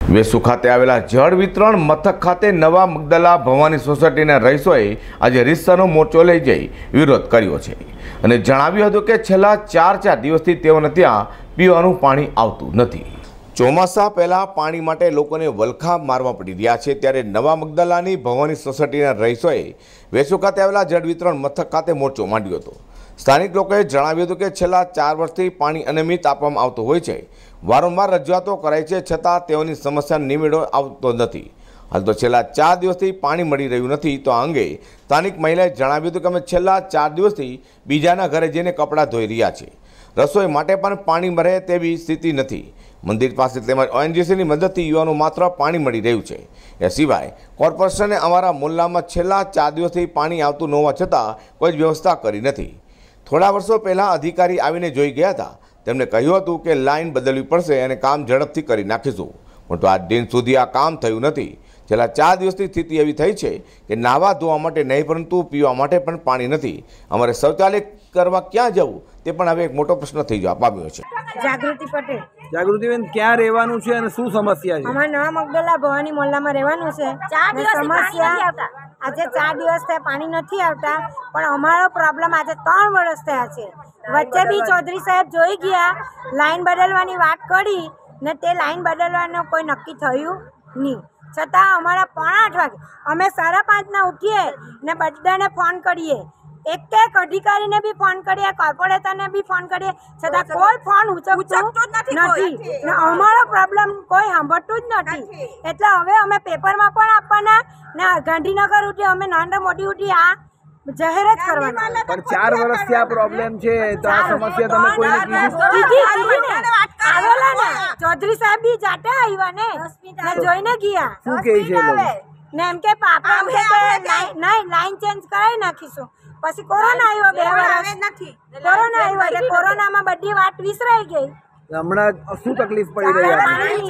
વેસુ ખાતે આવેલા જળ વિતરણ મથક ખાતે નવા મગદલા ભવાની સોસાયટીના રહીશોએ આજે રીતસરનો મોરચો લઈ જઈ વિરોધ કર્યો છે અને જણાવ્યું હતું કે છેલ્લા 4 દિવસથી તેઓને ત્યાં પીવાનું પાણી આવતું નથી। ચોમાસા પહેલા પાણી માટે લોકોને વલખા મારવા પડી રહ્યા છે, ત્યારે નવા મગદલાની ભવાની સોસાયટીના રહીશોએ વેસુ ખાતે આવેલા જળ વિતરણ મથક ખાતે મોરચો માંડ્યો હતો। સ્થાનિક લોકોએ જણાવ્યું હતું કે છેલ્લા 4 વર્ષથી પાણી અનિયમિત આપવામાં આવતું હોય છે, વારંવાર રજૂઆતો કરાય છે, છતાં તેઓની સમસ્યા નિવેડો આવતો નથી। હાલ તો છેલ્લા 4 દિવસથી પાણી મળી રહ્યું નથી, તો આ અંગે સ્થાનિક મહિલાએ જણાવ્યું હતું કે અમે છેલ્લા 4 દિવસથી બીજાના ઘરે જઈને કપડાં ધોઈ રહ્યા છે, રસોઈ માટે પણ પાણી મળે તેવી સ્થિતિ નથી। મંદિર પાસે તેમજ ઓએનજીસીની મદદથી યુવાનો માત્ર પાણી મળી રહ્યું છે। એ સિવાય કોર્પોરેશને અમારા મુલ્લામાં છેલ્લા 4 દિવસથી પાણી આવતું ન હોવા છતાં કોઈ જ વ્યવસ્થા કરી નથી। થોડા વર્ષો પહેલાં અધિકારી આવીને જોઈ ગયા હતા, તેમણે કહ્યું હતું કે લાઇન બદલવી પડશે અને કામ ઝડપથી કરી નાખીશું, પરંતુ આજ દિન સુધી આ કામ થયું નથી। છેલ્લા 4 દિવસથી સ્થિતિ એવી થઈ છે કે નાહવા ધોવા માટે નહીં, પરંતુ પીવા માટે પણ પાણી નથી। અમારે શૌચાલય કરવા ક્યાં જવું તે પણ હવે એક મોટો પ્રશ્ન થઈ જવા પામ્યો છે। જાગૃતિ પટેલ। જાગૃતિબેન, ક્યાં રહેવાનું છે અને શું સમસ્યા છે? અમારે નવા મગદલા ભવાની મોહલ્લામાં રહેવાનું છે। 4 દિવસ સમસ્યા આજે 4 દિવસ થયા પાણી નથી આવતા, પણ અમારો પ્રોબ્લેમ આજે 3 વર્ષ થયા છે। વચ્ચે બી ચૌધરી સાહેબ જોઈ ગયા, લાઈન બદલવાની વાત કરી ને તે લાઈન બદલવાનું કોઈ નક્કી થયું નહીં, છતાં અમારા 7:30 વાગે અમે 5:30 ઉઠીએ ને બધાને ફોન કરીએ, એક અધિકારીને બી ફોન કરીએ, કોર્પોરેટરને બી ફોન કરીએ, છતાં કોઈ ફોન ઉચકતું નથી ને અમારો પ્રોબ્લેમ કોઈ સાંભળતું જ નથી। એટલે હવે અમે પેપરમાં પણ આપવાના ને ગાંધીનગર ઉઠી અમે નરેન્દ્ર મોદી ઉઠી આ જાહેર જ કરવાના। પણ 4 વર્ષથી આ પ્રોબ્લેમ છે, તો આ સમસ્યા તમે કોઈને કીધી? આવેલા ને ચૌધરી સાહેબ બી જાતે આવ્યા ને જોઈને ગયા। શું કહે છે ને એમ કે પાપા એમ કે નહીં લાઈન ચેન્જ કરાવી નાખીશું। પછી કોરોના આવ્યો, 2 વર્ષ કોરોના આવ્યો, એટલે કોરોનામાં બધી વાત વિસરાઈ ગઈ। હમણાં શું તકલીફ પડી રહી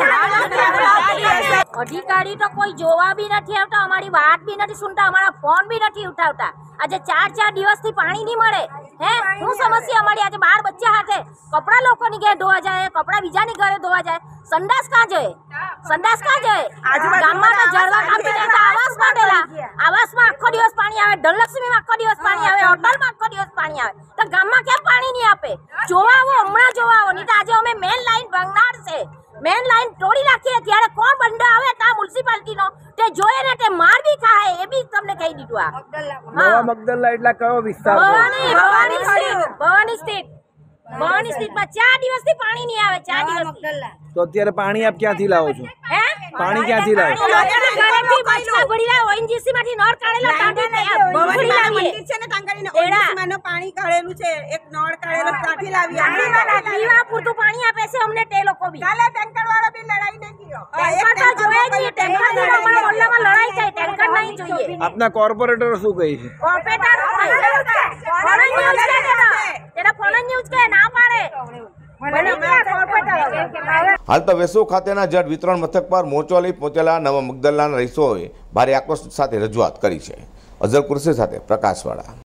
છે? અધિકારી તો કોઈ જોવા બી નથી આવતા, અમારી વાત બી નથી સુનતા, અમારા ફોન બી નથી ઉઠાવતા। આજે 4 દિવસથી પાણી નહીં મળે। હે શું સમસ્યા અમારી? આજે 12 બચ્ચા હાથે કપડા લોકોની ઘરે ધોવા જાય, કપડા બીજાની ઘરે ધોવા જાય, સંડાસ કાં જાય? સંડાસ કાં જાય? ગામમાં તો જળવા કાપી દેતા આવાસ બાંધેલા, આવાસમાં આખો દિવસ પાણી આવે, ધનલક્ષ્મીમાં આખો દિવસ પાણી આવે, હોટલમાં આખો દિવસ પાણી આવે, તો ગામમાં કેમ પાણી નહીં આપે? જોવા આવો, હમણાં જોવા આવો, નહીં તો આજે અમે મેન લાઈન ભંગાર છે, મેન લાઈન તોડી નાખીએ ત્યારે કોણ બંડા આવે ત્યાં મ્યુનિસિપાલિટીનો તે જોયે ને તે માર બી ખાય, એ બી તમને કહી દીધું। આ નવા મગદલા એટલે કયો વિસ્તાર? ભવાની સ્થિતિમાં 4 દિવસથી પાણી નહીં આવે। 4 દિવસથી તો અત્યારે પાણી આપ ક્યાંથી લાવો છો? હે પાણી ક્યાંથી લાવો? ઘરેથી બચકા ભરી લાવો, ઓએનજીસી માંથી નળ કાઢેલા ભરી લાવીએ છે ને તાંગડીને ઓએનજીસીમાંનું પાણી કાઢેલું છે, એક નળ કાઢેલો ત્યાંથી લાવી પીવા પૂરતું પાણી આપે છે અમને તે લોકો બી। કાલે ટેન્કર વાળો બી લડાઈ નહીં ગયો, ટેન્કર તો જોઈએ જ, ટેન્કર થી અમારા મોહલ્લામાં લડાઈ થાય, ટેન્કર નહીં જોઈએ। આપના કોર્પોરેટર શું કહે છે? કોર્પોરેટર ફોન ન્યૂઝ કે તેના ફોન ન્યૂઝ કે ના પાડે। હાલ તો વેસુ ખાતેના જળ વિતરણ મથક પર મોરચો લઈ પહોંચેલા નવા મગદલાના રહીશોએ ભારે આક્રોશ સાથે રજૂઆત કરી છે। અઝર કુરશી સાથે પ્રકાશવાળા।